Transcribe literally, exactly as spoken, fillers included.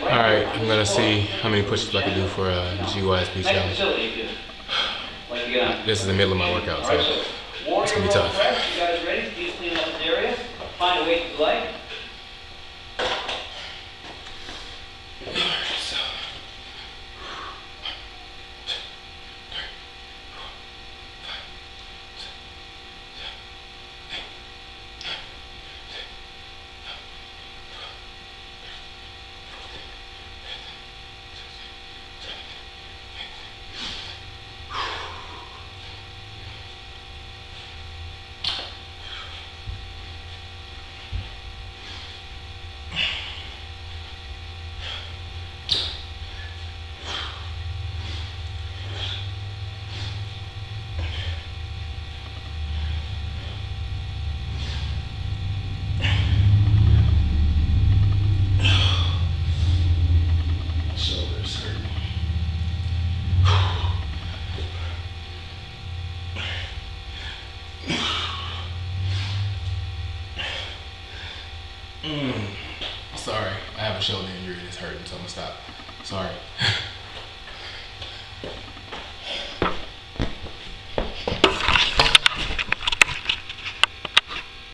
Alright, I'm gonna see how many push-ups I can do for uh, the G Y S P challenge. This is the middle of my workout, so it's gonna be tough. You guys ready? Please clean up this area. Find a weight you like. Mm. Sorry, I have a shoulder injury and it's hurting, so I'm gonna stop. Sorry.